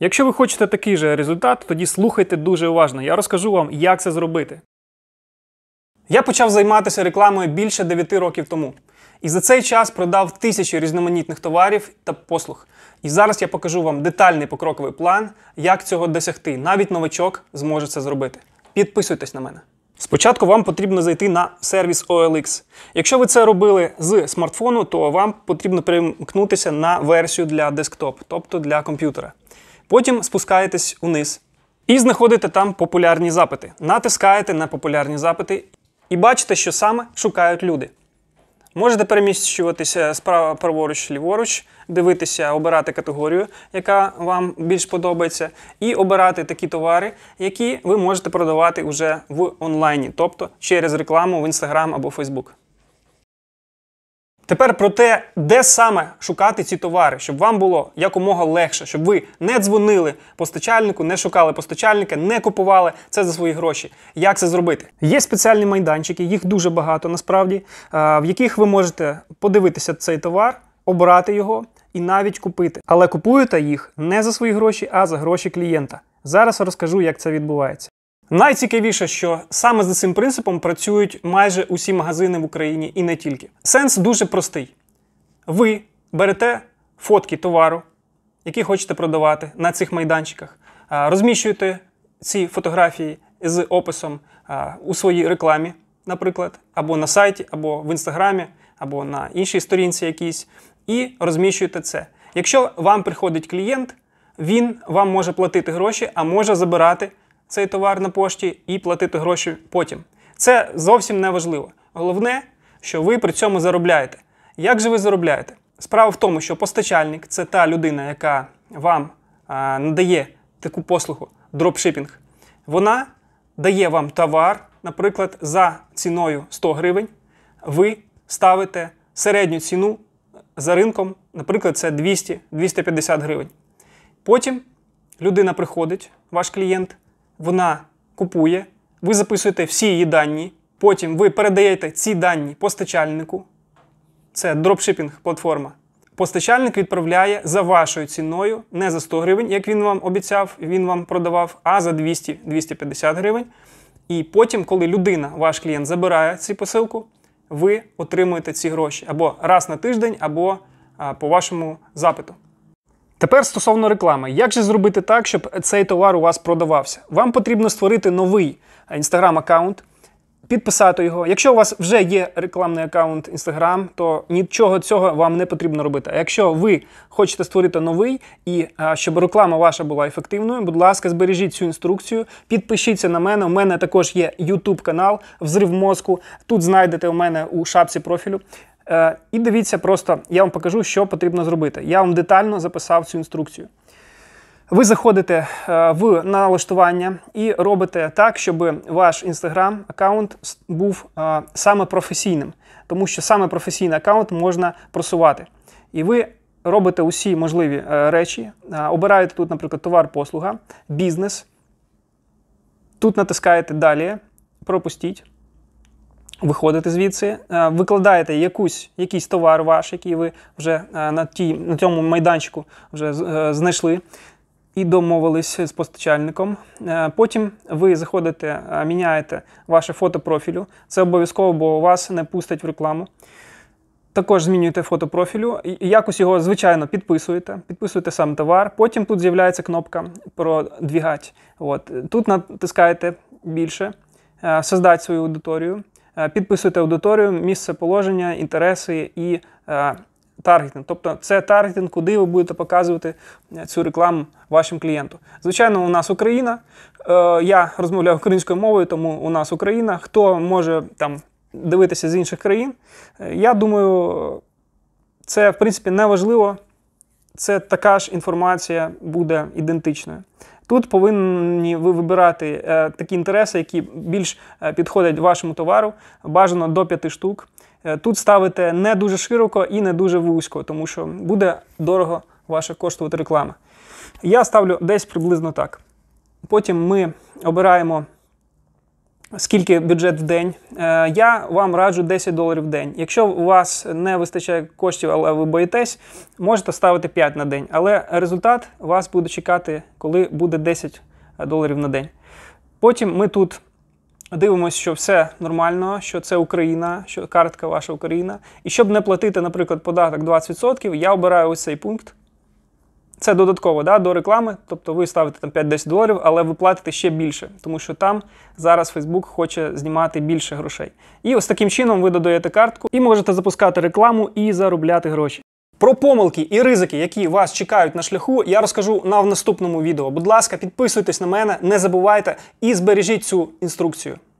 Якщо ви хочете такий же результат, тоді слухайте дуже уважно. Я розкажу вам, як це зробити. Я почав займатися рекламою більше 9 років тому. І за цей час продав тисячі різноманітних товарів та послуг. І зараз я покажу вам детальний покроковий план, як цього досягти. Навіть новачок зможе це зробити. Підписуйтесь на мене. Спочатку вам потрібно зайти на сервіс OLX. Якщо ви це робили з смартфону, то вам потрібно перемкнутися на версію для десктоп, тобто для комп'ютера. Потім спускаєтесь униз і знаходите там популярні запити. Натискаєте на популярні запити і бачите, що саме шукають люди. Можете переміщуватися справа праворуч, ліворуч, дивитися, обирати категорію, яка вам більш подобається, і обирати такі товари, які ви можете продавати вже в онлайні, тобто через рекламу в Instagram або Facebook. Тепер про те, де саме шукати ці товари, щоб вам було якомога легше, щоб ви не дзвонили постачальнику, не шукали постачальника, не купували це за свої гроші. Як це зробити? Є спеціальні майданчики, їх дуже багато насправді, в яких ви можете подивитися цей товар, обрати його і навіть купити. Але купуєте їх не за свої гроші, а за гроші клієнта. Зараз розкажу, як це відбувається. Найцікавіше, що саме за цим принципом працюють майже усі магазини в Україні і не тільки. Сенс дуже простий. Ви берете фотки товару, які хочете продавати на цих майданчиках, розміщуєте ці фотографії з описом у своїй рекламі, наприклад, або на сайті, або в Інстаграмі, або на іншій сторінці якійсь, і розміщуєте це. Якщо вам приходить клієнт, він вам може платити гроші, а може забирати цей товар на пошті і платити гроші потім. Це зовсім не важливо. Головне, що ви при цьому заробляєте. Як же ви заробляєте? Справа в тому, що постачальник – це та людина, яка вам надає таку послугу дропшипінг. Вона дає вам товар, наприклад, за ціною 100 гривень. Ви ставите середню ціну за ринком, наприклад, це 200-250 гривень. Потім людина приходить, ваш клієнт, вона купує, ви записуєте всі її дані, потім ви передаєте ці дані постачальнику, це дропшипінг-платформа. Постачальник відправляє за вашою ціною, не за 100 гривень, як він вам обіцяв, він вам продавав, а за 200-250 гривень. І потім, коли людина, ваш клієнт, забирає цю посилку, ви отримуєте ці гроші або раз на тиждень, або по вашому запиту. Тепер стосовно реклами. Як же зробити так, щоб цей товар у вас продавався? Вам потрібно створити новий Instagram-аккаунт, підписати його. Якщо у вас вже є рекламний аккаунт Instagram, то нічого цього вам не потрібно робити. А якщо ви хочете створити новий і щоб реклама ваша була ефективною, будь ласка, збережіть цю інструкцію, підпишіться на мене. У мене також є YouTube-канал «Взрив мозку». Тут знайдете у мене у шапці профілю. І дивіться просто, я вам покажу, що потрібно зробити. Я вам детально записав цю інструкцію. Ви заходите в налаштування і робите так, щоб ваш Instagram-аккаунт був саме професійним. Тому що саме професійний аккаунт можна просувати. І ви робите усі можливі речі. Обираєте тут, наприклад, товар-послуга, бізнес. Тут натискаєте «Далі», пропустіть. Виходите звідси, викладаєте якийсь товар ваш, який ви вже на цьому майданчику вже знайшли і домовились з постачальником. Потім ви заходите, міняєте ваше фото профілю. Це обов'язково, бо вас не пустять в рекламу. Також змінюєте фото профілю, і якось його, звичайно, підписуєте сам товар. Потім тут з'являється кнопка «Продвігати». Тут натискаєте «Більше», «Создати свою аудиторію». Підписуйте аудиторію, місце положення, інтереси і таргетинг. Тобто це таргетинг, куди ви будете показувати цю рекламу вашим клієнту. Звичайно, у нас Україна. Я розмовляю українською мовою, тому у нас Україна. Хто може там дивитися з інших країн, я думаю, це, в принципі, не важливо. Це така ж інформація буде ідентичною. Тут повинні ви вибирати такі інтереси, які більш підходять вашому товару, бажано до 5 штук. Тут ставите не дуже широко і не дуже вузько, тому що буде дорого ваша коштувати реклама. Я ставлю десь приблизно так. Потім ми обираємо скільки бюджет в день. Я вам раджу $10 в день. Якщо у вас не вистачає коштів, але ви боїтесь, можете ставити 5 на день. Але результат вас буде чекати, коли буде $10 на день. Потім ми тут дивимося, що все нормально, що це Україна, що картка ваша Україна. І щоб не платити, наприклад, податок 20%, я обираю ось цей пункт. Це додатково, до реклами, тобто ви ставите там $5-10, але ви платите ще більше, тому що там зараз Facebook хоче знімати більше грошей. І ось таким чином ви додаєте картку і можете запускати рекламу і заробляти гроші. Про помилки і ризики, які вас чекають на шляху, я розкажу в наступному відео. Будь ласка, підписуйтесь на мене, не забувайте і збережіть цю інструкцію.